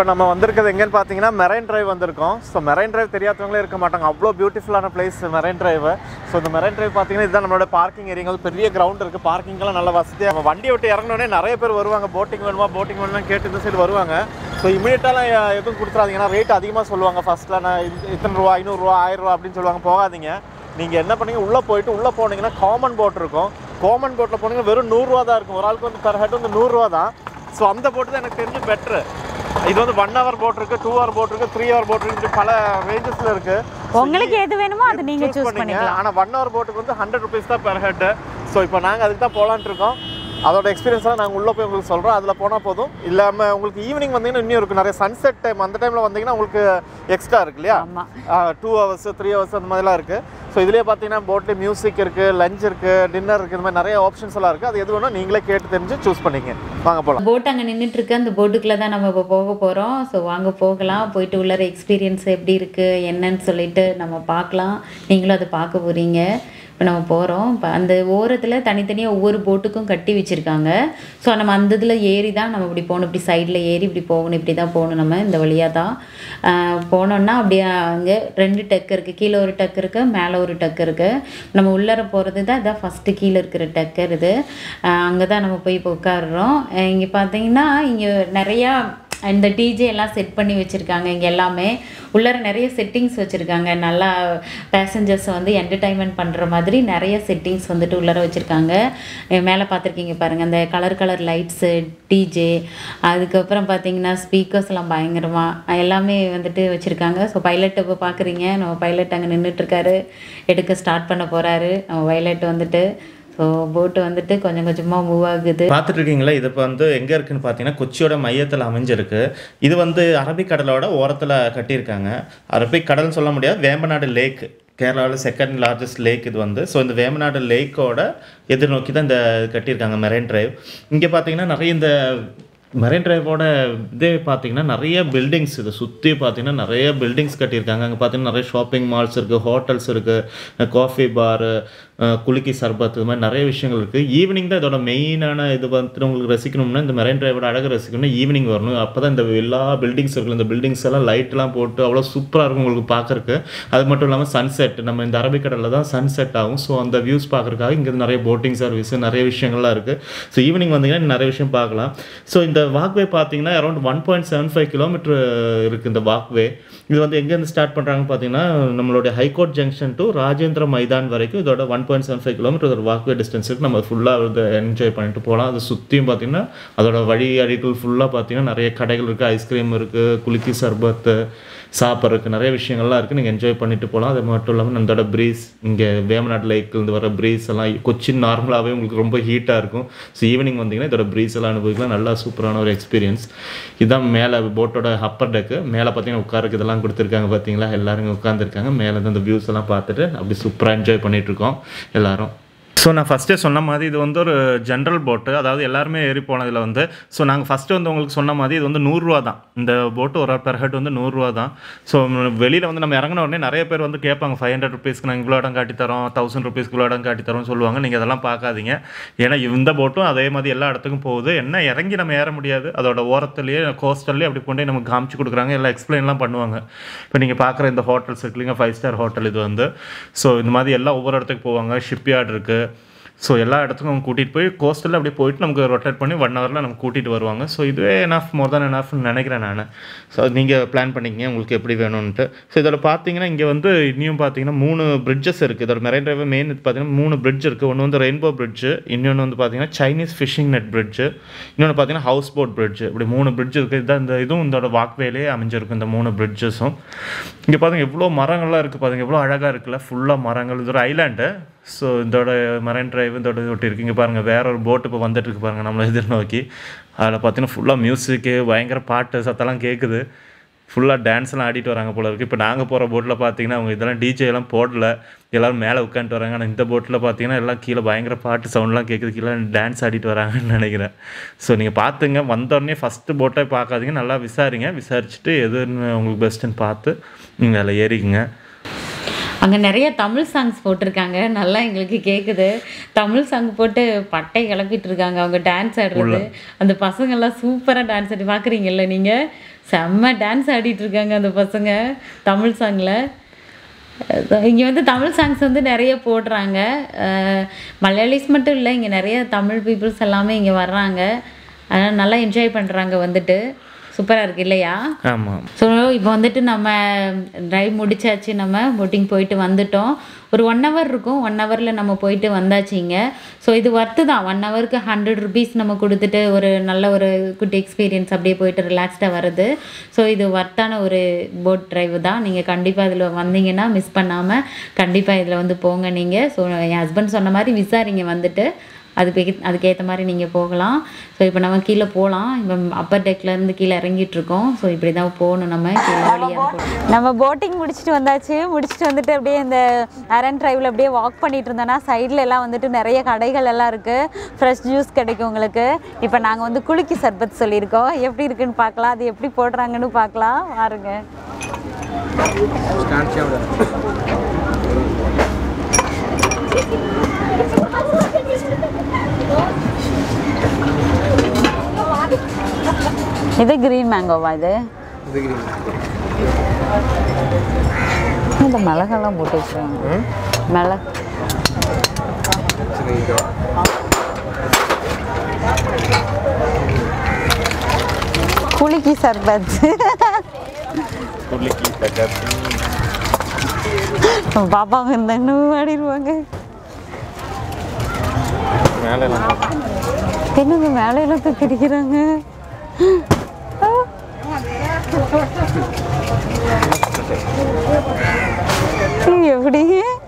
நம்ம வந்திருக்கிறது எங்கன்னு பார்த்தீங்கன்னா மெரைன் டிரைவ் வந்திருக்கோம். ஸோ மெரைன் டிரைவ் தெரியாதவங்களே இருக்க மாட்டாங்க, அவ்வளோ பியூட்டிஃபுல்லான பிளேஸ் மெரைன் டிரைவ். ஸோ இந்த மெரைன் டிரைவ் பார்த்தீங்கன்னா இதுதான் நம்மளோட பார்க்கிங் ஏரியா. பெரிய கிரவுண்ட் இருக்குது, பார்க்கிங்லாம் நல்ல வசதியாக. நம்ம வண்டியை விட்டு இறங்கினோடனே நிறைய பேர் வருவாங்க, போட்டிங் வேணுமா கேட்டு இந்த சைடு வருவாங்க. ஸோ இமீடியட்டாலாம் எதுவும் கொடுத்துறாதீங்க, ஏன்னா ரேட் அதிகமாக சொல்லுவாங்க. ஃபஸ்ட்டில் நான் இத்தனை ரூபா 500 ரூபா 1000 ரூபா அப்படின்னு சொல்லுவாங்க, போகாதீங்க. நீங்கள் என்ன பண்ணீங்க, உள்ளே போனீங்கன்னா காமன் போட் இருக்கும். காமன் போட்டில் போனீங்கன்னா வெறும் 100 ரூபா தான் இருக்கும். ஒரு ஆளுக்கு வந்து பெர் ஹெட் வந்து 100 ரூபா தான். ஸோ அந்த போட்டு தான் எனக்கு தெரிஞ்சு பெட்ரு. இது வந்து 1 hour போட் இருக்குது, 2 hour போட் இருக்குது, 3 hour போட் இருக்குது, பல ரேஞ்சஸில் இருக்குது. உங்களுக்கு எது வேணுமோ அது நீங்கள் சூஸ் பண்ணிக்கலாம். ஆனால் 1 hour போட்டுக்கு வந்து 100 rupees தான் பெர் ஹெட்டு. ஸோ இப்போ நாங்கள் அதுக்கு தான் போகலான்ட்டு இருக்கோம். அதோட எக்ஸ்பீரியன்ஸ்லாம் நாங்கள் உள்ளே போய் உங்களுக்கு சொல்கிறோம், அதில் போனால் போதும். இல்லாமல் உங்களுக்கு ஈவினிங் வந்தீங்கன்னா இன்னும் இருக்குது நிறைய சன்செட் டைம். அந்த டைமில் வந்தீங்கன்னா உங்களுக்கு எக்ஸ்ட்ரா இருக்கு இல்லையா, 2 hours 3 hours அந்த மாதிரிலாம் இருக்குது. ஸோ இதுலேயே பார்த்தீங்கன்னா போட்டில் மியூசிக் இருக்குது, லஞ்ச் இருக்குது, டின்னர் இருக்குது, இந்த மாதிரி நிறைய ஆப்ஷன்ஸ் எல்லாம் இருக்குது. அது எது வேணும் நீங்களே கேட்டு தெரிஞ்சு சூஸ் பண்ணிங்க. வாங்க போகலாம். போட் அங்கே நின்றுட்டுருக்கு, அந்த போட்டுக்குள்ளே தான் நம்ம இப்போ போக போகிறோம். ஸோ வாங்க போகலாம். போயிட்டு உள்ளார எக்ஸ்பீரியன்ஸ் எப்படி இருக்குது என்னன்னு சொல்லிட்டு நம்ம பார்க்கலாம். நீங்களும் அதை பார்க்க போகிறீங்க. இப்போ நம்ம போகிறோம். இப்போ அந்த ஓரத்தில் தனித்தனியாக ஒவ்வொரு போட்டுக்கும் கட்டி வச்சுருக்காங்க. ஸோ நம்ம அந்த இதில் ஏறி தான் நம்ம இப்படி போகணும், இப்படி சைடில் ஏறி இப்படி போகணும், இப்படி தான் போகணும். நம்ம இந்த வழியாக தான் போனோன்னா அப்படியே அங்கே 2 டக்கு இருக்குது, கீழே ஒரு டக்கு இருக்குது, மேலே ஒரு டக்கு இருக்குது. நம்ம உள்ளார போகிறது தான் இதான் ஃபஸ்ட்டு கீழே இருக்கிற டக்கர் இது. அங்கே தான் நம்ம போய் இப்போ உட்காடுறோம். இங்கே பார்த்தீங்கன்னா இங்கே நிறையா இந்த டிஜே எல்லாம் செட் பண்ணி வச்சுருக்காங்க. இங்கே எல்லாமே உள்ளார நிறைய செட்டிங்ஸ் வச்சுருக்காங்க. நல்லா பேசஞ்சர்ஸை வந்து என்டர்டைன்மெண்ட் பண்ணுற மாதிரி நிறைய செட்டிங்ஸ் வந்துட்டு உள்ளார வச்சுருக்காங்க. மேலே பார்த்துருக்கீங்க பாருங்கள், அந்த கலர் லைட்ஸு, டிஜே, அதுக்கப்புறம் பார்த்தீங்கன்னா ஸ்பீக்கர்ஸ் எல்லாம் பயங்கரமாக எல்லாமே வந்துட்டு வச்சுருக்காங்க. ஸோ பைலட் இப்போ பார்க்குறீங்க, நம்ம பைலட் அங்கே நின்றுட்டுருக்காரு, எடுக்க ஸ்டார்ட் பண்ண போகிறாரு நம்ம பைலட் வந்துட்டு. ஸோ போட்டு வந்துட்டு கொஞ்சம் கொஞ்சமாக மூவ் ஆகுது. பார்த்துட்டு இருக்கீங்களா, இது இப்போ வந்து எங்கே இருக்குதுன்னு பார்த்தீங்கன்னா கொச்சியோட மையத்தில் அமைஞ்சிருக்கு. இது வந்து அரபிக்கடலோட ஓரத்தில் கட்டியிருக்காங்க. அரபிக்கடல்னு சொல்ல முடியாது, வேம்பநாடு லேக், கேரளாவில் 2nd largest லேக் இது வந்து. ஸோ இந்த வேம்பநாடு லேக்கோட எதிர்நோக்கி தான் இந்த கட்டியிருக்காங்க மெரைன் டிரைவ். இங்கே பார்த்தீங்கன்னா நிறைய இந்த மெரைன் டிரைவோட இதே பார்த்தீங்கன்னா நிறைய பில்டிங்ஸ், இதை சுற்றி பார்த்தீங்கன்னா நிறைய பில்டிங்ஸ் கட்டியிருக்காங்க. அங்கே பார்த்தீங்கன்னா நிறைய ஷாப்பிங் மால்ஸ் இருக்குது, ஹோட்டல்ஸ் இருக்குது, காஃபி பாரு, குலுக்கி சர்பத், இது மாதிரி நிறைய விஷயங்கள் இருக்குது. ஈவினிங் தான் இதோட மெயினான இது வந்துட்டு உங்களுக்கு ரசிக்கணும்னா, இந்த மெரைன் டிரைவோட அழகு ரசிக்கணும்னா ஈவினிங் வரணும். அப்போ தான் இந்த எல்லா பில்டிங்ஸ் இருக்குது, இந்த பில்டிங்ஸ் எல்லாம் லைட்லாம் போட்டு அவ்வளோ சூப்பராக இருக்கும் உங்களுக்கு பார்க்குறக்கு. அது மட்டும் இல்லாமல் சன்செட், நம்ம இந்த அரபிக்கடலில் தான் சன்செட் ஆகும். ஸோ அந்த வியூஸ் பார்க்குறதுக்காக இங்கே நிறைய போட்டிங் சர்வீஸ் நிறைய விஷயங்கள்லாம் இருக்குது. ஸோ ஈவினிங் வந்தீங்கன்னா நிறைய விஷயம் பார்க்கலாம். ஸோ இந்த வாக்வே பார்த்தீங்கன்னா அரௌண்ட் 1.75 கிலோமீட்டர் இருக்குது இந்த வாக்வே. இது வந்து எங்கேருந்து ஸ்டார்ட் பண்ணுறாங்கன்னு பார்த்தீங்கன்னா நம்மளுடைய ஹை கோர்ட் ஜங்ஷன் டு ராஜேந்திர மைதான் வரைக்கும் இதோட 1.75 கிலோமீட்டர் ஒரு வாக்வே டிஸ்டன்ஸ் இருக்குது. நம்ம ஃபுல்லாக அதை என்ஜாய் பண்ணிட்டு போகலாம். அது சுற்றியும் பார்த்தீங்கன்னா அதோட வழி அடிகள் ஃபுல்லாக பார்த்தீங்கன்னா நிறைய கடைகள் இருக்குது, ஐஸ்கிரீம் இருக்குது, குலுக்கி சர்பத்து சாப்பிட்றதுக்கு நிறைய விஷயங்கள்லாம் இருக்குது. நீங்கள் என்ஜாய் பண்ணிட்டு போகலாம். அது மட்டும் இல்லாமல் நம்மளோட ப்ரீஸ், இங்கே வேம்பநாடு லேக்லேருந்து வர ப்ரீஸ் எல்லாம் கொச்சின் நார்மலாகவே உங்களுக்கு ரொம்ப ஹீட்டாக இருக்கும். ஸோ ஈவினிங் வந்தீங்கன்னா இதோட ப்ரீஸ் எல்லாம் அனுபவிக்கலாம். நல்லா சூப்பரான ஒரு எக்ஸ்பீரியன்ஸ். இதுதான் மேலே போட்டோட அப்பர் டெக்கு. மேலே பார்த்தீங்கன்னா உட்காருக்கு இதெல்லாம் கொடுத்துருக்காங்க பார்த்தீங்களா, எல்லாரும் உட்காந்துருக்காங்க. மேலே வந்து அந்த வியூஸ் எல்லாம் பார்த்துட்டு அப்படி சூப்பராக என்ஜாய் பண்ணிகிட்ருக்கோம் எல்லோரும். ஸோ நான் ஃபஸ்ட்டே சொன்ன மாதிரி இது வந்து ஒரு ஜென்ரல் போட்டு, அதாவது எல்லாருமே ஏறி போனதில் வந்து. ஸோ நாங்கள் ஃபஸ்ட்டு வந்து உங்களுக்கு சொன்ன மாதிரி இது வந்து 100 ரூபா தான். இந்த போட்டு ஒரு பெர் ஹெட் வந்து 100 ரூபா தான். ஸோ வெளியில் வந்து நம்ம இறங்கின உடனே நிறைய பேர் வந்து கேட்பாங்க, 500 rupeesக்கு நாங்கள் இவ்வளோ இடம் காட்டித்தரோம், 1000 rupeesக்கு இவ்வளோ இடம் காட்டித்தரோம்னு சொல்லுவாங்க. நீங்கள் அதெல்லாம் பார்க்காதீங்க. ஏன்னா இந்த போட்டும் அதே மாதிரி எல்லா இடத்துக்கும் போகுது. என்ன இறங்கி நம்ம ஏற முடியாது, அதோட ஓரத்துலேயே கோஸ்டல்லேயே அப்படி கொண்டு நமக்கு காமிச்சு கொடுக்குறாங்க, எல்லாம் எக்ஸ்பிளைன்லாம் பண்ணுவாங்க. இப்போ நீங்கள் பார்க்குற இந்த ஹோட்டல்ஸ் இருக்கு இல்லைங்க, 5 star ஹோட்டல் இது வந்து. ஸோ இந்த மாதிரி எல்லாம் ஒவ்வொரு இடத்துக்கு போவாங்க. ஷிப்யார்ட் இருக்குது. ஸோ எல்லா இடத்துக்கும் அவங்க கூட்டிகிட்டு போய் கோஸ்டலில் அப்படியே போயிட்டு நமக்கு ரொட்டேட் பண்ணி 1 hourல நமக்கு கூட்டிகிட்டு வருவாங்க. ஸோ இதுவே மோர் தேன் எனாஃப்னு நினைக்கிறேன் நான். ஸோ நீங்கள் பிளான் பண்ணிக்கிங்க உங்களுக்கு எப்படி வேணும்ன்ட்டு. ஸோ இதில் பார்த்தீங்கன்னா இங்கே வந்து இன்னும் பார்த்தீங்கன்னா 3 bridges இருக்குது. இதோட மெரைன் டிரைவ் மெயின் பார்த்தீங்கன்னா 3 bridge இருக்குது. ஒன்று வந்து ரெயின்போ பிரிட்ஜு, இன்னொன்று வந்து பார்த்தீங்கன்னா சைனீஸ் ஃபிஷிங் நெட் பிரிட்ஜு, இன்னொன்று பார்த்தீங்கன்னா ஹவுஸ் போட் பிரிட்ஜு. இப்படி 3 bridge இருக்குது. இதான் இந்த இதுவும் இதோட வாக்வேலே அமைஞ்சிருக்கும் இந்த 3 bridgesம். இங்கே பாருங்கள் எவ்வளோ மரங்கள்லாம் இருக்குது, பாருங்கள் எவ்வளோ அழகாக இருக்குல்ல, ஃபுல்லாக மரங்கள். இது ஒரு ஐலாண்டு. ஸோ இதோட மெரைன் டிரைவ் இதோட ஒட்டி இருக்குங்க பாருங்கள். வேற ஒரு போட்டு இப்போ வந்துட்டுருக்கு பாருங்கள் நம்மளை எதிர்நோக்கி. அதில் பார்த்தீங்கன்னா ஃபுல்லாக மியூசிக்கு, பயங்கர பாட்டு சத்தெல்லாம் கேட்குது. ஃபுல்லாக டான்ஸ்லாம் ஆடிட்டு வராங்க போல இருக்குது. இப்போ நாங்கள் போகிற போட்டில் பார்த்தீங்கன்னா அவங்க இதெல்லாம் டிஜே எல்லாம் போடல, எல்லோரும் மேலே உட்காந்துட்டு வராங்க. ஆனால் இந்த போட்டில் பார்த்தீங்கன்னா எல்லாம் கீழே பயங்கர பாட்டு சவுண்ட்லாம் கேட்குது, கீழே டான்ஸ் ஆடிட்டு வராங்கன்னு நினைக்கிறேன். ஸோ நீங்கள் பார்த்துங்க, வந்தோடனே ஃபஸ்ட்டு போட்டை பார்க்காதீங்க, நல்லா விசாரிச்சுட்டு எதுன்னு உங்களுக்கு பெஸ்ட்டுன்னு பார்த்து நீங்கள் அதில் ஏறிக்குங்க. அங்கே நிறைய தமிழ் சாங்ஸ் போட்டிருக்காங்க, நல்லா எங்களுக்கு கேட்குது. தமிழ் சாங் போட்டு பட்டை கிளப்பிட்டு இருக்காங்க அவங்க டான்ஸ் ஆடுறது. அந்த பசங்கள்லாம் சூப்பராக டான்ஸ் ஆடி பார்க்குறீங்கல்ல நீங்கள், செம்ம டான்ஸ் ஆடிட்டு இருக்காங்க அந்த பசங்க தமிழ் சாங்கில். இங்கே வந்து தமிழ் சாங்ஸ் வந்து நிறைய போடுறாங்க. மலையாளிஸ் மட்டும் இல்லை, இங்கே நிறைய தமிழ் பீப்புள்ஸ் எல்லாமே இங்கே வர்றாங்க. அதனால் நல்லா என்ஜாய் பண்ணுறாங்க வந்துட்டு. சூப்பராக இருக்குது இல்லையா? ஆமாம். ஸோ இப்போ வந்துட்டு நம்ம ட்ரைவ் முடிச்சாச்சு, நம்ம போட்டிங் போயிட்டு வந்துட்டோம். ஒரு 1 hour இருக்கும், 1 hourல நம்ம போயிட்டு வந்தாச்சுங்க. ஸோ இது ஒர்த்து தான். 1 hourக்கு 100 rupees நம்ம கொடுத்துட்டு ஒரு நல்ல ஒரு குட் எக்ஸ்பீரியன்ஸ் அப்படியே போயிட்டு ரிலாக்ஸ்டாக வருது. ஸோ இது ஒர்த்தான ஒரு போட் ட்ரைவ் தான். நீங்கள் கண்டிப்பாக இதில் வந்தீங்கன்னா மிஸ் பண்ணாமல் கண்டிப்பாக இதில் வந்து போங்க நீங்கள். ஸோ என் ஹஸ்பண்ட் சொன்ன மாதிரி விசாரிங்க வந்துட்டு, அதுக்கேற்ற மாதிரி நீங்கள் போகலாம். ஸோ இப்போ நம்ம கீழே போகலாம். இப்போ அப்பர் டெக்லேருந்து கீழே இறங்கிட்டுருக்கோம். ஸோ இப்படி தான் போகணும் நம்ம கீழே வழியாக. நம்ம போட்டிங் முடிச்சுட்டு வந்தாச்சு. முடிச்சுட்டு வந்துட்டு அப்படியே இந்த அரன் ட்ரைவில் அப்படியே வாக் பண்ணிட்டு இருந்தோன்னா சைடில் எல்லாம் வந்துட்டு நிறைய கடைகள் எல்லாம் இருக்குது. ஃப்ரெஷ் ஜூஸ் கிடைக்கும் உங்களுக்கு. இப்போ நாங்கள் வந்து குலுக்கி சர்பத் சொல்லியிருக்கோம். எப்படி இருக்குன்னு பார்க்கலாம், அது எப்படி போடுறாங்கன்னு பார்க்கலாம் பாருங்க. இது கிரீன் மேங்கோவா? இது இந்த மிளகெல்லாம் போட்டு வச்சுருவாங்க. மிளகு குலுக்கி சர்பத். பாப்பாங்க இந்த ஆடிடுவாங்க. என்னங்க மேலையெல்லாம் தூக்கிடிக்கிறாங்க. எப்படி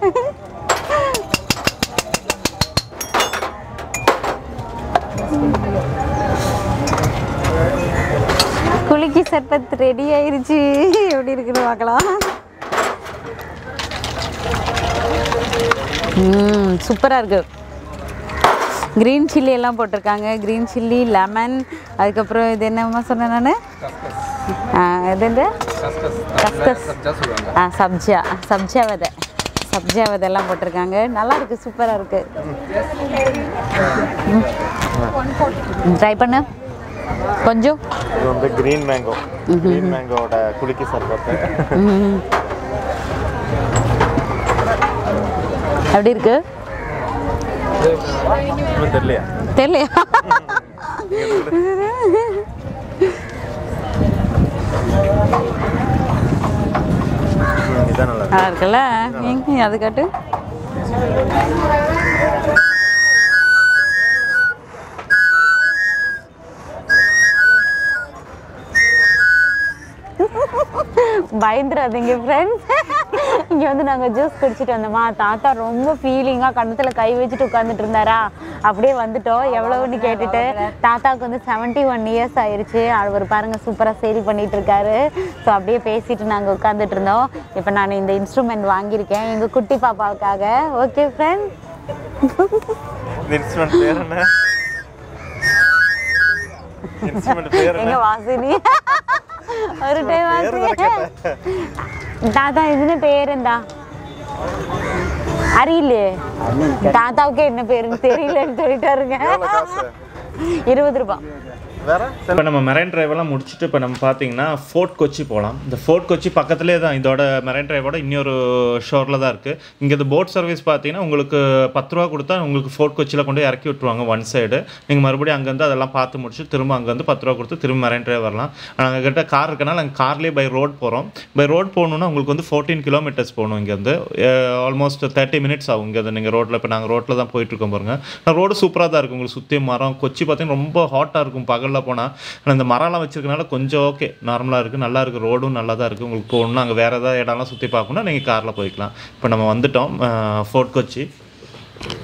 குலுக்கி சர்பத் ரெடி ஆயிருச்சு. எப்படி இருக்குன்னு பார்க்கலாம். சூப்பராக இருக்கு. க்ரீன் சில்லி எல்லாம் போட்டிருக்காங்க. க்ரீன் சில்லி, லெமன், அதுக்கப்புறம் இது என்னம்மா சொன்னேன் நான், இது வந்து கஸ்கஸ், சப்ஜா விதை எல்லாம் போட்டிருக்காங்க. நல்லா இருக்கு, சூப்பராக இருக்கு. ட்ரை பண்ணு கொஞ்சம். இது வந்து கிரீன் மேங்கோட குலுக்கி சர்பத். எப்படி இருக்கு தெரியலையா? நல்லா இருக்குல்ல? அது காட்டு. பயந்துடாதீங்க ஃப்ரெண்ட்ஸ். இங்கே வந்து நாங்கள் ஜூஸ் குடிச்சிட்டு வந்தோமா, தாத்தா ரொம்ப ஃபீலிங்காக கண்ணத்தில் கை வச்சுட்டு உட்காந்துட்டு இருந்தாரா, அப்படியே வந்துட்டோம். எவ்வளோன்னு கேட்டுட்டு. தாத்தாவுக்கு வந்து 71 years ஆயிடுச்சு. அவர் பாருங்க சூப்பராக சேல் பண்ணிட்டு இருக்காரு. ஸோ அப்படியே பேசிட்டு நாங்கள் உட்காந்துட்டு இருந்தோம். இப்போ நான் இந்த இன்ஸ்ட்ருமெண்ட் வாங்கியிருக்கேன் எங்கள் குட்டி பாப்பாவுக்காக. Okay friends. எங்க வாசினி ஒரு டைம் தாத்தா இதுன்னு பேர் இருந்தா அறியிலே, தாத்தாவுக்கு என்ன பேருன்னு தெரியலன்னு சொல்லிட்டாருங்க. 20 ரூபாய். இப்போ நம்ம மெரைன் டிரைவெல்லாம் முடிச்சுட்டு இப்போ நம்ம பார்த்தீங்கன்னா ஃபோர்ட் கொச்சி போகலாம். இந்த ஃபோர்ட் கொச்சி பக்கத்துலேயே தான் இதோட மெரைன் டிரைவோட இன்னொரு ஷோரில் தான் இருக்குது. இங்கே இந்த போட் சர்வீஸ் பார்த்தீங்கன்னா உங்களுக்கு 10 ரூபா கொடுத்தா உங்களுக்கு ஃபோர்ட் கொச்சியில் கொண்டு இறக்கி விட்டுருவாங்க ஒன் சைடு. நீங்கள் மறுபடியும் அங்கேருந்து அதெல்லாம் பார்த்து முடிச்சு திரும்ப அங்கேருந்து 10 ரூபா கொடுத்து திரும்ப மெரைன் டிரைவ் வரலாம். நாங்கள் கிட்ட கார் இருக்கனால நாங்கள் கார்லேயே பை ரோட் போகிறோம். பை ரோட் போகணுன்னா உங்களுக்கு வந்து 14 kilometers போகணும். இங்கேருந்து ஆல்மோஸ்ட் 30 minutes ஆகும். இங்கேருந்து நீங்கள் ரோட்டில் இப்போ நாங்கள் ரோட்டில் தான் போயிட்டுருக்கோம் பாருங்கள். ரோடு சூப்பராக தான் இருக்கும். உங்களுக்கு சுற்றி மரம். கொச்சி பார்த்தீங்கன்னா ரொம்ப ஹாட்டாக இருக்கும் பகலில் போனால். ஆனால் இந்த மரம்லாம் வச்சிருக்கனால கொஞ்சம் ஓகே நார்மலாக இருக்குது, நல்லா இருக்குது. ரோடும் நல்லா தான் இருக்குது. உங்களுக்கு போகணும் அங்கே வேறு ஏதாவது இடம்லாம் சுற்றி பார்க்கணுன்னா நீங்கள் காரில் போய்க்கலாம். இப்போ நம்ம வந்துட்டோம் ஃபோர்ட் கொச்சி.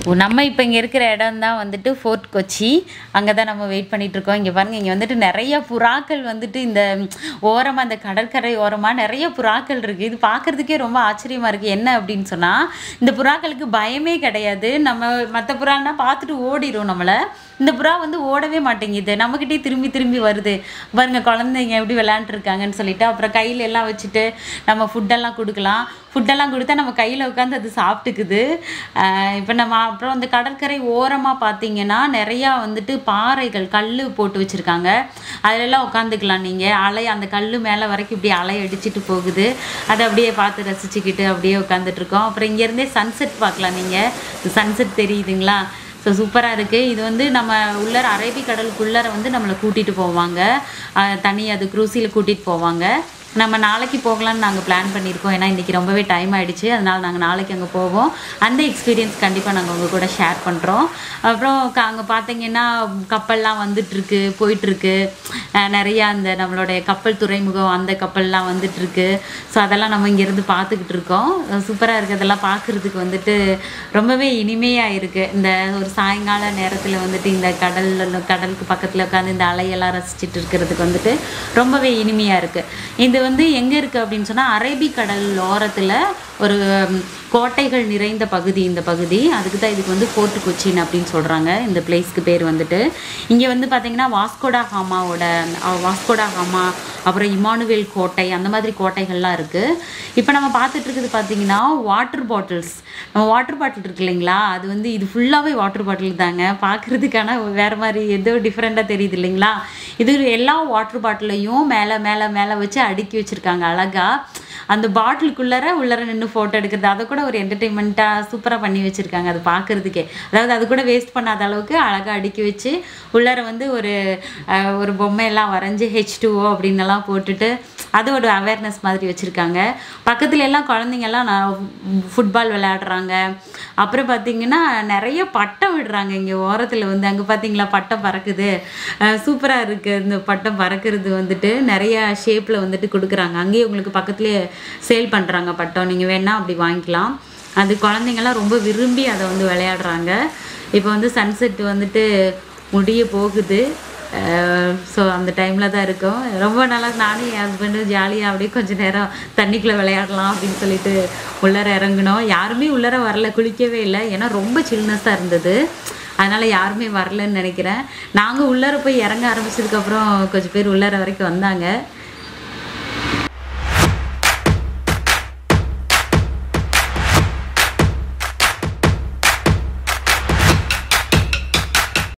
நம்ம இப்போ இங்கே இருக்கிற இடம் தான் வந்துட்டு ஃபோர்ட் கொச்சி. அங்கே தான் நம்ம வெயிட் பண்ணிகிட்ருக்கோம். இங்கே பாருங்கள், இங்கே வந்துட்டு நிறைய புறாக்கள் வந்துட்டு இந்த ஓரமாக அந்த கடற்கரை ஓரமாக நிறைய புறாக்கள் இருக்குது. இது பார்க்குறதுக்கே ரொம்ப ஆச்சரியமாக இருக்குது. என்ன அப்படின்னு சொன்னால், இந்த புறாக்களுக்கு பயமே கிடையாது. நம்ம மற்ற புறான்னா பார்த்துட்டு ஓடிடும் நம்மளை. இந்த புறா வந்து ஓடவே மாட்டேங்குது, நம்மக்கிட்டே திரும்பி திரும்பி வருது. பாருங்கள், குழந்தைங்க எப்படி விளையாண்டுருக்காங்கன்னு சொல்லிட்டு. அப்புறம் கையில் எல்லாம் வச்சுட்டு நம்ம ஃபுட்டெல்லாம் கொடுக்கலாம். ஃபுட்டெல்லாம் கொடுத்தா நம்ம கையில் உட்காந்து அது சாப்பிட்டுக்குது. இப்போ நம்ம அப்புறம் அந்த கடற்கரை ஓரமாக பார்த்தீங்கன்னா நிறையா வந்துட்டு பாறைகள், கல் போட்டு வச்சுருக்காங்க. அதிலெல்லாம் உட்காந்துக்கலாம் நீங்கள். அலை அந்த கல் மேலே வரைக்கும் இப்படி அலை அடிச்சுட்டு போகுது. அதை அப்படியே பார்த்து ரசிச்சுக்கிட்டு அப்படியே உட்காந்துட்ருக்கோம். அப்புறம் இங்கேருந்தே சன்செட் பார்க்கலாம். நீங்கள் சன்செட் தெரியுதுங்களா? ஸோ சூப்பராக இருக்குது. இது வந்து நம்ம உள்ளர அரபிக்கடலுக்குள்ளர வந்து நம்மளை கூட்டிகிட்டு போவாங்க. தனி அது க்ரூஸில் கூட்டிகிட்டு போவாங்க. நம்ம நாளைக்கு போகலான்னு நாங்கள் பிளான் பண்ணியிருக்கோம். ஏன்னா இன்றைக்கி ரொம்பவே டைம் ஆகிடுச்சு. அதனால் நாங்கள் நாளைக்கு அங்கே போவோம். அந்த எக்ஸ்பீரியன்ஸ் கண்டிப்பாக நாங்கள் உங்கள் கூட ஷேர் பண்ணுறோம். அப்புறம் அங்கே பார்த்தீங்கன்னா கப்பல்லாம் வந்துட்டுருக்கு, போயிட்டுருக்கு. நிறையா அந்த நம்மளுடைய கப்பல் துறைமுகம், அந்த கப்பல்லாம் வந்துட்டுருக்கு. ஸோ அதெல்லாம் நம்ம இங்கேருந்து பார்த்துக்கிட்டு இருக்கோம். சூப்பராக இருக்குது. அதெல்லாம் பார்க்குறதுக்கு வந்துட்டு ரொம்பவே இனிமையாக இருக்குது. இந்த ஒரு சாயங்கால நேரத்தில் வந்துட்டு இந்த கடலுக்கு பக்கத்தில் உட்காந்து இந்த அலையெல்லாம் ரசிச்சுட்டு இருக்கிறதுக்கு வந்துட்டு ரொம்பவே இனிமையாக இருக்குது. இது வந்து எங்கே இருக்குது அப்படின்னு சொன்னால், அரபிக்கடல் ஓரத்தில் ஒரு கோட்டைகள் நிறைந்த பகுதி இந்த பகுதி. அதுக்கு தான் இதுக்கு வந்து ஃபோர்ட் கொச்சின் அப்படின்னு சொல்கிறாங்க. இந்த பிளேஸ்க்கு பேர் வந்துட்டு. இங்கே வந்து பார்த்திங்கன்னா வாஸ்கோடா காமா, அப்புறம் இமானுவேல் கோட்டை, அந்த மாதிரி கோட்டைகள்லாம் இருக்குது. இப்போ நம்ம பார்த்துட்டு இருக்குது பார்த்திங்கன்னா வாட்டர் பாட்டில்ஸ். நம்ம வாட்டர் பாட்டில் இருக்கு இல்லைங்களா, அது வந்து இது ஃபுல்லாகவே வாட்டர் பாட்டில் தாங்க. பார்க்குறதுக்கான வேறு மாதிரி ஏதோ டிஃப்ரெண்ட்டாக தெரியுது இல்லைங்களா. இது எல்லா வாட்டர் பாட்டிலையும் மேலே மேலே மேலே வச்சு அடுக்கி வச்சுருக்காங்க அழகாக. அந்த உள்ளர நின்று ஃபோட்டோ எடுக்கிறது, அதை கூட ஒரு என்டர்டெயின்மெண்ட்டாக சூப்பராக பண்ணி வச்சுருக்காங்க. அது பார்க்குறதுக்கே, அதாவது அது கூட வேஸ்ட் பண்ணாத அளவுக்கு அழகாக அடுக்கி வச்சு உள்ளர வந்து ஒரு பொம்மையெல்லாம் வரைஞ்சி H2O அப்படின்னெல்லாம் போட்டுட்டு அது ஒரு அவேர்னஸ் மாதிரி வச்சுருக்காங்க. பக்கத்துல எல்லாம் குழந்தைங்கெல்லாம் ஃபுட்பால் விளையாடுறாங்க. அப்புறம் பார்த்திங்கன்னா நிறைய பட்டம் விடுறாங்க இங்கே ஓரத்தில் வந்து. அங்கே பார்த்தீங்களா பட்டம் பறக்குது, சூப்பராக இருக்குது. இந்த பட்டம் பறக்கிறது வந்துட்டு நிறைய ஷேப்பில் வந்துட்டு கொடுக்குறாங்க. அங்கேயே உங்களுக்கு பக்கத்துலேயே சேல் பண்ணுறாங்க பட்டம். நீங்கள் வேணால் அப்படி வாங்கிக்கலாம். அது குழந்தைங்கள்லாம் ரொம்ப விரும்பி அதை வந்து விளையாடுறாங்க. இப்போ வந்து சன்செட் வந்துட்டு முடிய போகுது. ஸோ அந்த டைமில் தான் இருக்கும். ரொம்ப நல்லா நானும் என் ஹஸ்பண்டும் ஜாலியாக அப்படியே கொஞ்சம் நேரம் தண்ணிக்குள்ளே விளையாடலாம் அப்படின்னு சொல்லிட்டு உள்ளர இறங்கினோம். யாருமே உள்ளர வரல, குளிக்கவே இல்லை. ஏன்னா ரொம்ப சில்னஸாக இருந்தது. அதனால் யாருமே வரலன்னு நினைக்கிறேன். நாங்கள் உள்ளர போய் இறங்க ஆரம்பிச்சதுக்கப்புறம் கொஞ்சம் பேர் உள்ளர வரைக்கும் வந்தாங்க.